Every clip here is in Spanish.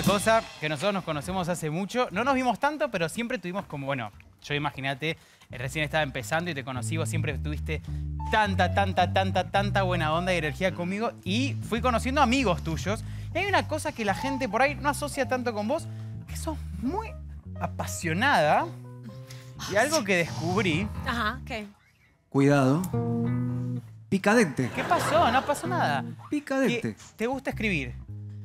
una cosa, que nosotros nos conocemos hace mucho. No nos vimos tanto, pero siempre tuvimos como, bueno, yo imagínate, recién estaba empezando y te conocí, vos siempre tuviste tanta buena onda y energía conmigo. Y fui conociendo amigos tuyos. Y hay una cosa que la gente por ahí no asocia tanto con vos, que sos muy apasionada. Y algo que descubrí... Ajá, ¿qué? Cuidado. Picadente. ¿Qué pasó? No pasó nada. Picadente. ¿Te gusta escribir?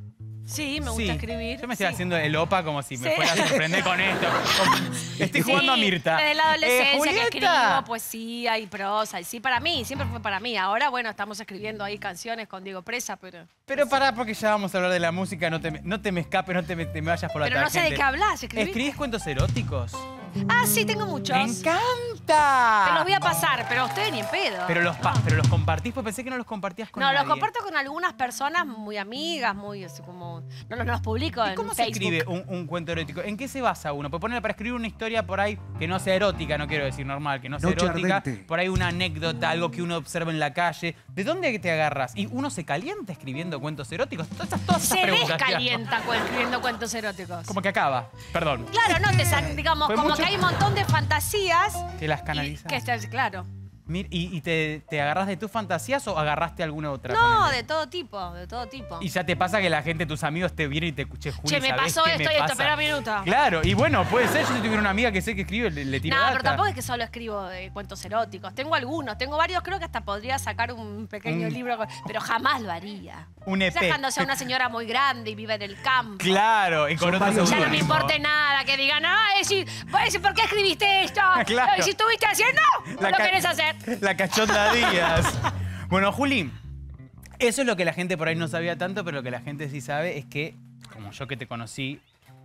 Sí, me gusta escribir. Yo me estoy sí. haciendo el opa como si me fuera a sorprender con esto. Estoy jugando a Mirta. Desde la adolescencia que escribo Julieta. poesía y prosa. Y sí, para mí, siempre fue para mí. Ahora, bueno, estamos escribiendo ahí canciones con Diego Presa, pero... Pero pará, porque ya vamos a hablar de la música. No te me escapes, no te me vayas por la Pero no sé de qué hablas, ¿escribís? ¿Escribís cuentos eróticos? Ah, sí, tengo muchos. ¡Me encanta! Te los voy a pasar, pero a ustedes ni en pedo. Pero los compartís, pues pensé que no los compartías con No, nadie. los comparto con algunas personas muy amigas, muy así como... No los publico ¿Y en cómo se Facebook. escribe un cuento erótico? ¿En qué se basa uno? Pues ponerle para escribir una historia por ahí que no sea erótica, no quiero decir normal, que no sea Noche erótica. ardente. Por ahí una anécdota, algo que uno observa en la calle. ¿De dónde te agarras? ¿Y uno se calienta escribiendo cuentos eróticos? Todas esas Se preguntas. descalienta escribiendo cuentos eróticos. Como que acaba, perdón. Claro, no, digamos, Fue como mucho- que hay un montón de fantasías. Que las canalizas. Claro. ¿Y te agarras de tus fantasías o agarraste alguna otra? No, Ponele. de todo tipo, de todo tipo. Y ya te pasa que la gente, tus amigos, te vienen y te escuchen, Juli, Che, me ¿sabés pasó qué esto me y esto, pasa? espera un minuto. Claro, y bueno, puede ser, yo si tuviera una amiga que sé que escribe, le tiro No, data. pero tampoco es que solo escribo de cuentos eróticos. Tengo algunos, tengo varios, creo que hasta podría sacar un pequeño libro, pero jamás lo haría. Un EP. O sea, cuando sea una señora muy grande y vive en el campo. Claro, y con otro varios Ya no me seudónimo. importe nada, que digan, ¿por qué escribiste esto? Claro. Si estuviste haciendo, La lo ca- querés hacer. La cachonda Díaz. Bueno, Juli, eso es lo que la gente por ahí no sabía tanto, pero lo que la gente sí sabe es que, como yo que te conocí,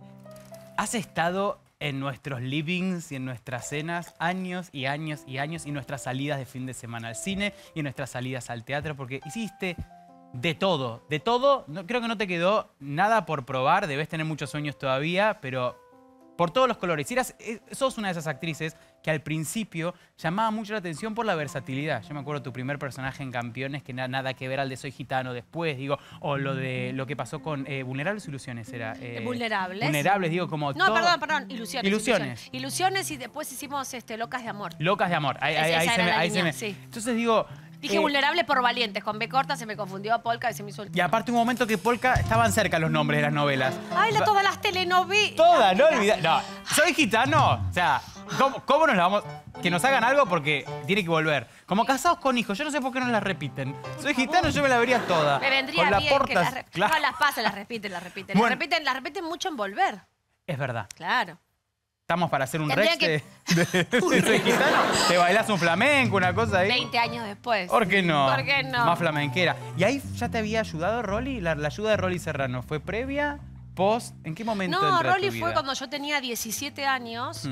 has estado en nuestros livings y en nuestras cenas años y años y años y nuestras salidas de fin de semana al cine y nuestras salidas al teatro, porque hiciste de todo, de todo. No, creo que no te quedó nada por probar, debes tener muchos sueños todavía, pero por todos los colores. Sos una de esas actrices que al principio llamaba mucho la atención por la versatilidad. Yo me acuerdo tu primer personaje en Campeones, que nada que ver al de Soy Gitano después, digo, o lo de lo que pasó con Vulnerables Ilusiones era. Vulnerables. Vulnerables, digo, como No, todo. perdón, Ilusiones. Ilusiones. Ilusiones y después hicimos Locas de Amor. Locas de amor. Esa era la línea, sí. Entonces digo... Dije vulnerable por valientes, con B corta se me confundió a Polka y se me hizo el... Y aparte un momento que Polka estaban cerca los nombres de las novelas. Ay, todas las telenovelas. Todas, no olvidar. No, Soy Gitano. O sea, ¿cómo nos la vamos? Que nos hagan algo porque tiene que volver. Como Casados con Hijos, yo no sé por qué no las repiten. Soy Gitano, yo me la vería toda. Me vendría Con bien que Portas, las claro. No, las pasen, las repiten. Bueno. Las repiten mucho en Volver. Es verdad. Claro. Estamos para hacer un Tendría Rex de Soy Gitano. Te bailás un flamenco, una cosa ahí. 20 años después. ¿Por qué no? ¿Por qué no? Más flamenquera. ¿Y ahí ya te había ayudado Rolly? ¿La ayuda de Rolly Serrano fue previa, post? ¿En qué momento No, entra a tu Rolly vida? fue cuando yo tenía 17 años.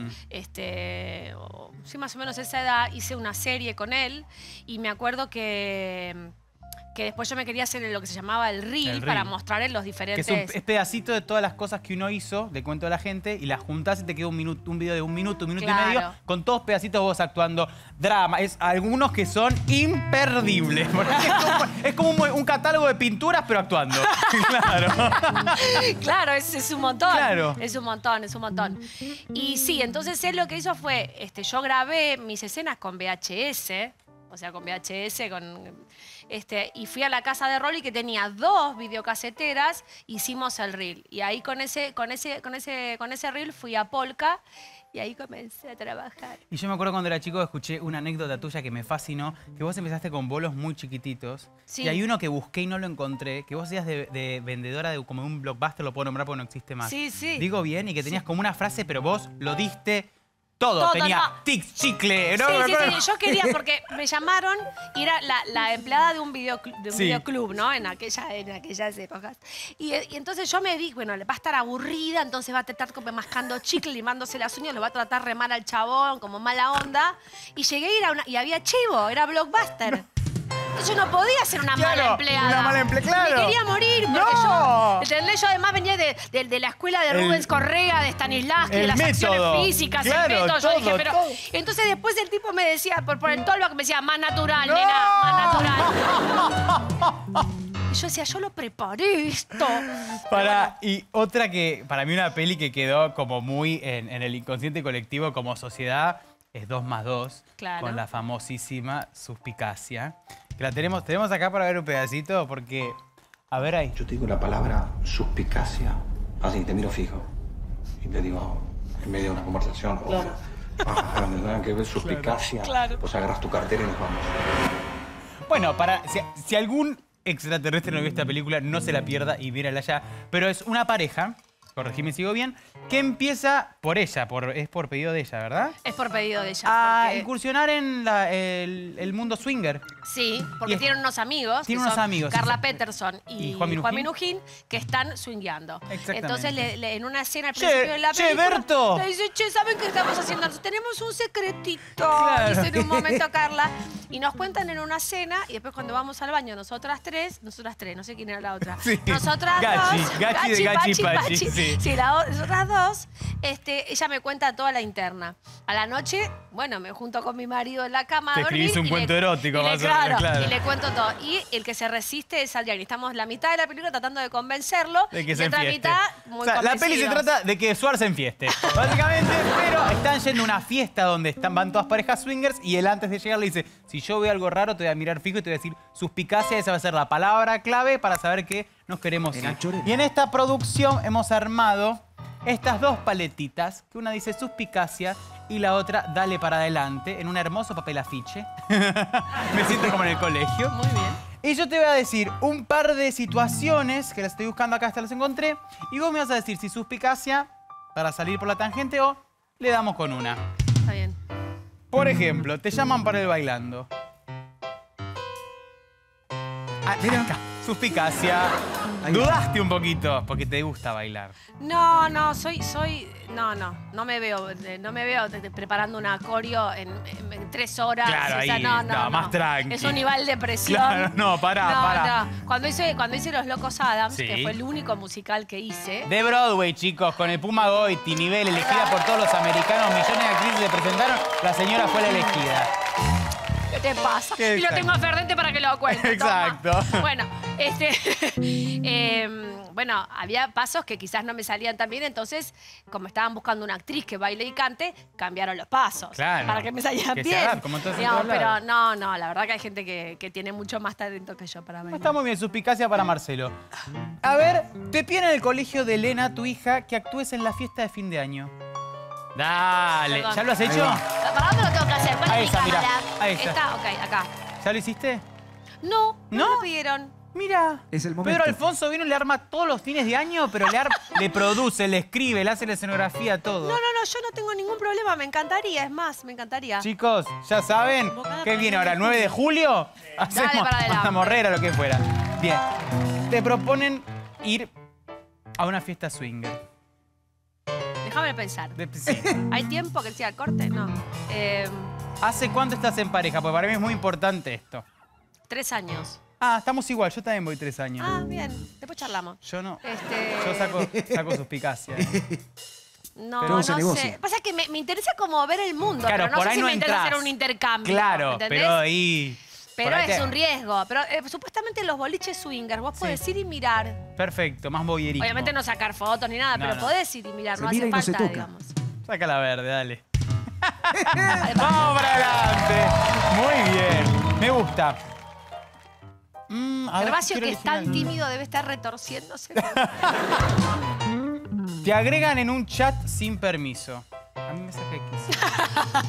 Sí, más o menos esa edad. Hice una serie con él y me acuerdo que después yo me quería hacer lo que se llamaba el reel, El para reel. mostrar en los Que diferentes... es pedacito de todas las cosas que uno hizo, le cuento a la gente, y las juntás y te queda un video de un minuto y Claro. medio, con todos pedacitos vos actuando drama. Algunos que son imperdibles. Porque es como un catálogo de pinturas, pero actuando. Claro. Claro, es un montón. Claro. Es un montón. Y sí, entonces él lo que hizo fue, yo grabé mis escenas con VHS, o sea, con VHS, y fui a la casa de Rolly que tenía 2 videocaseteras, hicimos el reel. Y ahí con ese reel fui a Polka y ahí comencé a trabajar. Y yo me acuerdo cuando era chico, escuché una anécdota tuya que me fascinó, que vos empezaste con bolos muy chiquititos. Sí. Y hay uno que busqué y no lo encontré, que vos hacías de vendedora de como un Blockbuster, lo puedo nombrar porque no existe más. Sí, sí. Digo bien, y que tenías como una frase, pero vos lo diste todo. Todo, Tenía no. tics, chicle, ¿no? Sí. Yo quería, porque me llamaron y era la empleada de un videoclub, ¿no? En aquellas épocas. Y entonces yo me dije, bueno, le va a estar aburrida, entonces va a estar como mascando chicle, limándose las uñas, lo va a tratar re mal al chabón, como mala onda. Y llegué a ir y había chivo, era Blockbuster. Entonces yo no podía ser una mala empleada. Una mala empleada, claro. Me quería morir porque No. ¿entendés? Yo además venía de la escuela de Rubens Correa, de Stanislavski, de el las método. acciones físicas, Claro, el método. Yo dije, todo, pero... todo. Entonces después el tipo me decía, por el tono que me decía, más natural, nena, más natural. Y yo decía, yo lo preparé esto. Y otra que, para mí una peli que quedó como muy en el inconsciente colectivo como sociedad es 2+2, Claro. con la famosísima Suspicacia. Que la tenemos acá para ver un pedacito porque, a ver ahí. Yo te digo la palabra suspicacia, así te miro fijo. Y te digo, en medio de una conversación, claro. Donde tengan que ver suspicacia, Claro. pues agarras tu cartera y nos vamos. Bueno, si algún extraterrestre no vio esta película, no se la pierda y mírala ya. Pero es una pareja, corregime si sigo bien, que empieza por ella, es por pedido de ella, ¿verdad? Es por pedido de ella. A porque- incursionar en el mundo swinger. Sí, porque Y- tienen unos amigos. Tienen que unos son amigos, Carla exacto. Peterson y Y Juan Minujín. Minujín, que están swingueando. Exactamente. Entonces, en una escena al Che, principio de la che, película, Berto. le dice, che, ¿saben qué estamos haciendo? Tenemos un secretito. Claro. Dice en un momento Carla. Y nos cuentan en una cena, y después cuando vamos al baño, nosotras tres, no sé quién era la otra. Sí. Nosotras Gachi, dos. Gachi de Gachi Pachi, sí. Sí, nosotras dos, ella me cuenta toda la interna. A la noche, bueno, me junto con mi marido en la cama a Te dormir. escribís un y cuento erótico, y le- más o menos, claro, claro. y le cuento todo. Y el que se resiste es Adrián. Y estamos la mitad de la película tratando de convencerlo. De que y se la otra enfieste. mitad muy O sea, la peli se convencidos. trata de que Suar se enfieste, básicamente, pero están yendo a una fiesta donde van todas parejas swingers y él antes de llegar le dice, si yo veo algo raro te voy a mirar fijo y te voy a decir suspicacia, esa va a ser la palabra clave para saber que nos queremos ir. Era chorero. Y en esta producción hemos armado estas dos paletitas, que una dice suspicacia y la otra dale para adelante, en un hermoso papel afiche. Me siento como en el colegio. Muy bien. Y yo te voy a decir un par de situaciones que las estoy buscando acá, hasta las encontré. Y vos me vas a decir si suspicacia para salir por la tangente o le damos con una. Está bien. Por ejemplo, te llaman para el bailando. Mira. Acá, suspicacia. Ahí va. Dudaste un poquito porque te gusta bailar. No, no me veo preparando una coreo en 3 horas. Claro, o sea, ahí, no, no, más tranqui. Es un nivel de presión. Claro, no, pará. No. Cuando hice Los Locos Adams, Sí. que fue el único musical que hice. De Broadway, chicos, con el Puma Goiti, nivel elegida por todos los americanos, millones de actrices se presentaron, la señora fue la elegida. ¿Qué te pasa? ¿Qué Y lo exacto? tengo a Ferdente para que lo cuente. toma. Exacto. Bueno, bueno, había pasos que quizás no me salían tan bien, entonces, como estaban buscando una actriz que baile y cante, cambiaron los pasos. Claro. Para que me salieran Que se bien. adapte, como entonces en Digamos, todos pero lados. no, la verdad que hay gente que tiene mucho más talento que yo para bailar. Está muy bien, suspicacia para Marcelo. A ver, te piden en el colegio de Elena, tu hija, que actúes en la fiesta de fin de año. Dale, Perdón. ¿ya lo has Ahí hecho? va. ¿Para dónde lo tengo que hacer? ¿Cuál Ahí es mi está, mirá, cámara? ahí está. Esta, ok, acá. ¿Ya lo hiciste? No ¿No? me pidieron. Mira. Es el momento. Pedro Alfonso vino y le arma todos los fines de año, pero le produce, le escribe, le hace la escenografía, todo. No, yo no tengo ningún problema, me encantaría, es más, me encantaría. Chicos, ya saben, ¿qué viene ahora? ¿El 9 de julio? Hacemos para adelante. una morrera, lo que fuera. Bien. Te proponen ir a una fiesta swinger. Déjame pensar. Sí. ¿Hay tiempo que sea el corte? No. ¿Hace cuánto estás en pareja? Porque para mí es muy importante esto. 3 años. Ah, estamos igual. Yo también voy 3 años. Ah, bien. Después charlamos. Yo no. Este, Yo saco suspicacia. No, Pero no se sé. negocia. Pasa que me interesa como ver el mundo, Claro, pero no por sé ahí si no me interesa entras. hacer un intercambio. Claro, ¿entendés? pero ahí... Pero por ahí es te- un riesgo. Pero supuestamente los boliches swingers, vos podés ir y mirar. Perfecto, más boyerismo. Obviamente no sacar fotos ni nada, No, pero no. podés ir y mirar. Se No mira hace y no se falta, toca. digamos. Saca la verde, dale. Vamos para adelante. Muy bien. Me gusta. A ver, Gervasio, quiero que es elegir tan algo. tímido, debe estar retorciéndose. Te agregan en un chat sin permiso. A mí me saca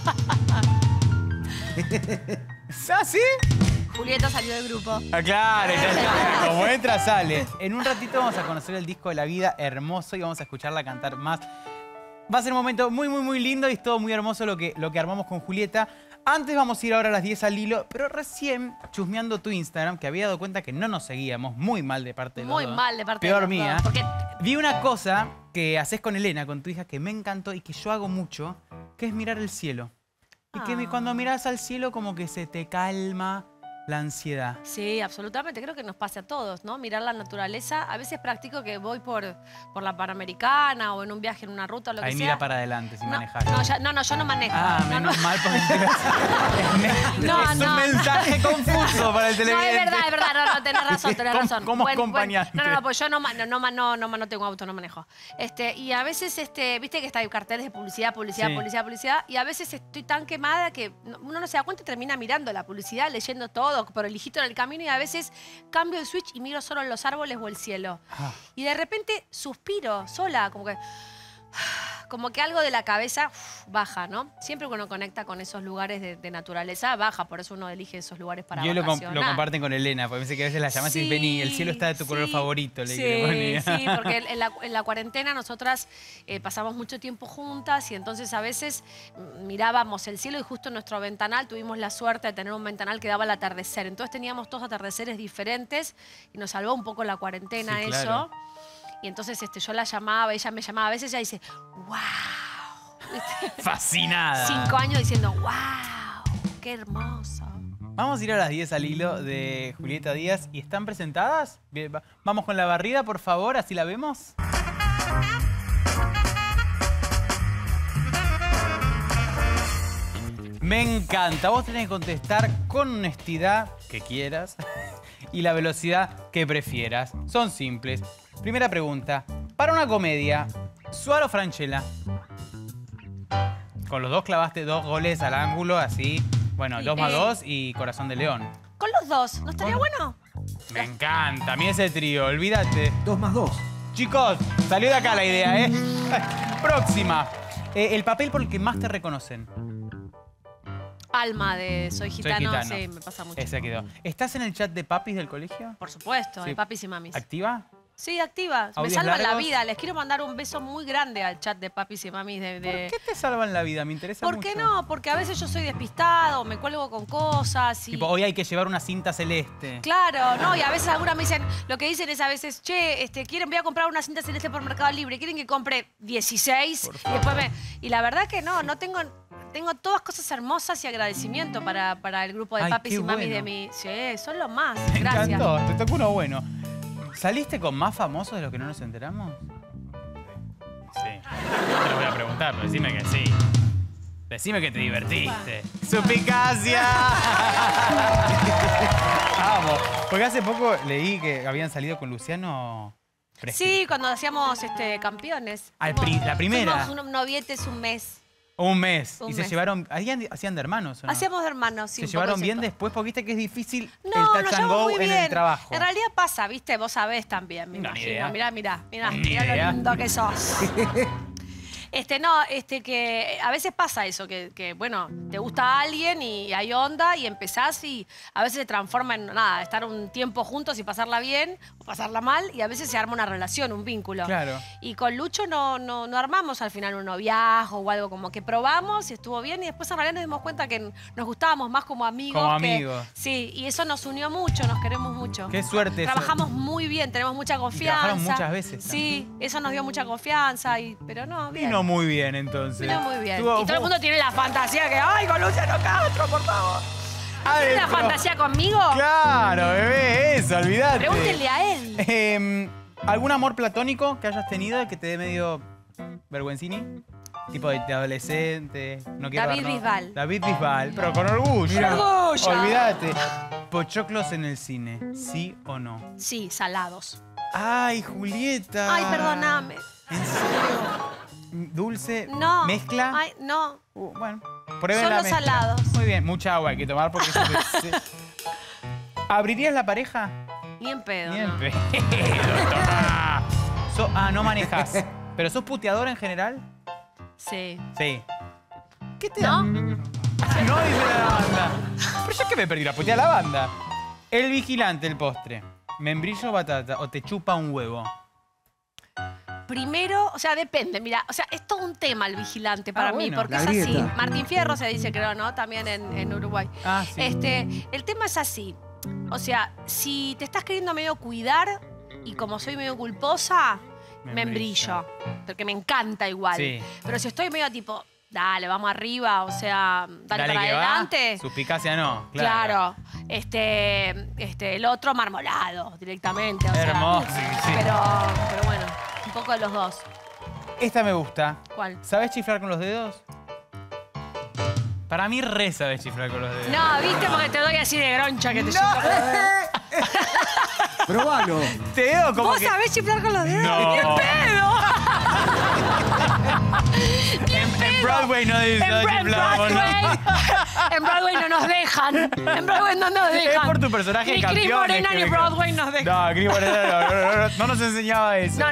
X. ¿Ah, sí? Julieta salió del grupo. Ah, claro, ya está. Como entra, sale. En un ratito vamos a conocer el disco de la vida, hermoso, y vamos a escucharla cantar más. Va a ser un momento muy lindo y es todo muy hermoso lo que armamos con Julieta. Antes vamos a ir ahora a las 10 al hilo, pero recién, chusmeando tu Instagram, que había dado cuenta que no nos seguíamos, muy mal de parte de los Muy dos. mal de parte Peor de los mía. dos, porque- Vi una cosa que haces con Elena, con tu hija, que me encantó y que yo hago mucho, que es mirar el cielo. Y que Ah. cuando miras al cielo como que se te calma la ansiedad. Sí, absolutamente. Creo que nos pasa a todos, ¿no? Mirar la naturaleza. A veces practico que voy por la Panamericana o en un viaje en una ruta o lo que Ahí sea. mira para adelante si manejas. No, yo no manejo. Ah, No, menos no. mal porque No, es un no. mensaje confuso para el No, televidente. es verdad. No, tenés razón. Como acompañante. No, pues yo no tengo auto, no manejo. Y a veces, viste que está hay carteles de publicidad, Sí. y a veces estoy tan quemada que uno no se da cuenta y termina mirando la publicidad, leyendo todo, por el hijito en el camino, y a veces cambio el switch y miro solo los árboles o el cielo. Y de repente suspiro sola, como que algo de la cabeza baja, ¿no? Siempre que uno conecta con esos lugares de naturaleza, baja, por eso uno elige esos lugares para Yo lo vacacionar. comparten con Elena, porque pensé que a veces la llamás y vení, el cielo está de tu color favorito. Le ponía. Sí, porque en la cuarentena nosotras pasamos mucho tiempo juntas y entonces a veces mirábamos el cielo y justo en nuestro ventanal tuvimos la suerte de tener un ventanal que daba al atardecer. Entonces teníamos dos atardeceres diferentes y nos salvó un poco la cuarentena Sí, eso. claro. Y entonces yo la llamaba, ella me llamaba. A veces ella dice, wow. Fascinada. 5 años diciendo, wow, qué hermoso. Vamos a ir a las 10 al hilo de Julieta Díaz. ¿Y están presentadas? Bien, vamos con la barrida, por favor, así la vemos. Me encanta. Vos tenés que contestar con honestidad que quieras y la velocidad que prefieras. Son simples. Primera pregunta. Para una comedia, ¿Suar o Francella? Con los dos clavaste 2 goles al ángulo, así. Bueno, Sí, 2+2 y Corazón de León. Con los dos, ¿no estaría bueno? Me encanta. A mí ese trío, olvídate. 2+2. Chicos, salió de acá la idea, ¿eh? Próxima. El papel por el que más te reconocen. Alma de Soy Gitano, Gitano. sí, me pasa mucho. Ese quedó. ¿Estás en el chat de papis del colegio? Por supuesto, Sí. de papis y mamis. ¿Activa? Sí, activa. Me ¿Audios salvan la largos? vida. Les quiero mandar un beso muy grande al chat de papis y mamis. ¿Por qué te salvan la vida? Me interesa ¿Por mucho. qué no? Porque a veces yo soy despistado, me cuelgo con cosas y... Tipo, hoy hay que llevar una cinta celeste. Claro, no, y a veces algunas me dicen, lo que dicen es a veces, che, voy a comprar una cinta celeste por Mercado Libre, ¿quieren que compre 16? Por Y después y la verdad que no tengo todas cosas hermosas y agradecimiento para el grupo de Ay, papis qué y mamis bueno. de mi... Sí, son los más. Me Gracias. encantó. Te tocó uno bueno. ¿Saliste con más famosos de los que no nos enteramos? Sí. No te lo voy a preguntar, pero decime que sí. Decime que te divertiste. ¡Suspicacia! Vamos. Porque hace poco leí que habían salido con Luciano Presci. Sí, cuando hacíamos campeones. Ah, la primera. Fuimos unos novietes un mes. Un mes. Un y se mes. llevaron... ¿Hacían de hermanos o no? Hacíamos de hermanos, sí. ¿Se un poco llevaron es bien cierto. después? Porque viste que es difícil No, el nos touch and llevamos go muy en bien. el trabajo. En realidad pasa, ¿viste? Vos sabés también, me No, ni imagino. idea. Mirá Ni lo idea. lindo que sos. Que a veces pasa eso, que bueno, te gusta alguien y hay onda y empezás y a veces se transforma en nada, estar un tiempo juntos y pasarla bien o pasarla mal y a veces se arma una relación, un vínculo. Claro. Y con Lucho no armamos al final un noviazgo o algo, como que probamos y estuvo bien y después en realidad nos dimos cuenta que nos gustábamos más como amigos. Como que- amigos. Sí, y eso nos unió mucho, nos queremos mucho. Qué suerte eso. Trabajamos muy bien, tenemos mucha confianza. trabajaron muchas veces Sí, eso nos dio mucha confianza, pero no, bien. Vino muy bien, entonces. Vino muy bien. Estuvo- Y todo el mundo tiene la fantasía que, ¡ay, con Luciano Castro, por favor! ¿Tiene la Adentro. fantasía conmigo? Claro, bebé, eso, olvídate. Pregúntenle a él. ¿Algún amor platónico que hayas tenido que te dé medio vergüencini? Tipo de adolescente, no quiero David dar, ¿no? Bisbal. David Bisbal, pero con orgullo. Con orgullo. Olvídate. Pochoclos en el cine, ¿sí o no? Sí, salados. Ay, Julieta. Ay, perdóname. ¿En serio? ¿Dulce? No. ¿Mezcla? Ay, no. Bueno, prueben Solo la mezcla. salados. Muy bien, mucha agua hay que tomar porque... ¿Abrirías la pareja? Ni en pedo. Ni en no. pedo, tomá. No manejas. ¿Pero sos puteador en general? Sí. Sí. ¿Qué te ¿No? No, dice la banda. Pero yo que me perdí la putear a la banda. El vigilante, el postre. ¿Membrillo o batata? ¿O te chupa un huevo? Primero, o sea, depende, mira, o sea, es todo un tema el vigilante para mí, bueno. porque La es así. grieta. Martín Fierro se dice, creo, ¿no? También en Uruguay. Ah, sí. El tema es así. O sea, si te estás queriendo medio cuidar y como soy medio culposa, Membrillo. membrillo. Porque me encanta igual. Sí. Pero si estoy medio tipo, dale, vamos arriba, o sea, dale para que va. adelante. Suspicacia no, claro. El otro marmolado directamente. O sea, Hermoso, sí. pero bueno, un poco de los dos. Esta me gusta. ¿Cuál? ¿Sabés chiflar con los dedos? Para mí re sabés chiflar con los dedos. No, viste, porque te doy así de groncha que te chiflo con los dedos. Probalo. Te veo como ¿Vos que... sabés chiflar con los dedos? No. ¡Ni en pedo! En Broadway no chiflamos, ¿no? En Broadway no nos dejan. En Broadway no nos dejan. Es por tu personaje de Ni Cris campeones Morena que ni me- Broadway nos dejan. No, Cris Morena no nos enseñaba eso. No,